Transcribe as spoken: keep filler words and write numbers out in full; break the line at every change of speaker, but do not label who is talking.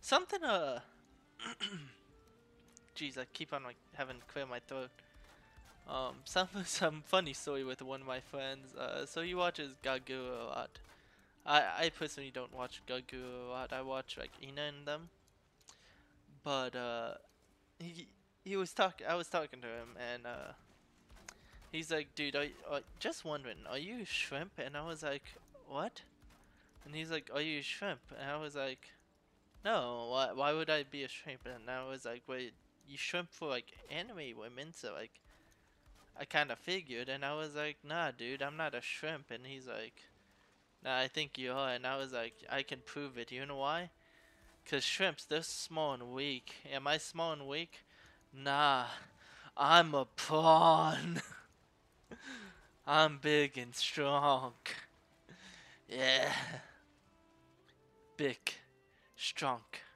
something uh jeez, I keep on like having to clear my throat. Um, some some funny story with one of my friends. Uh, so he watches Gaguru a lot. I I personally don't watch Gaguru a lot. I watch like Ina and them. But uh, he he was talking. I was talking to him, and uh, he's like, "Dude, I uh, just wondering, are you shrimp?" And I was like, "What?" And he's like, "Are you shrimp?" And I was like, "No. Why why would I be a shrimp?" And I was like, "Wait, you shrimp for like anime women, so like." I kind of figured, and I was like, nah, dude, I'm not a shrimp. And he's like, nah, I think you are. And I was like, I can prove it. You know why? Because shrimps, they're small and weak. Am I small and weak? Nah, I'm a prawn. I'm big and strong. Yeah. Big, strong.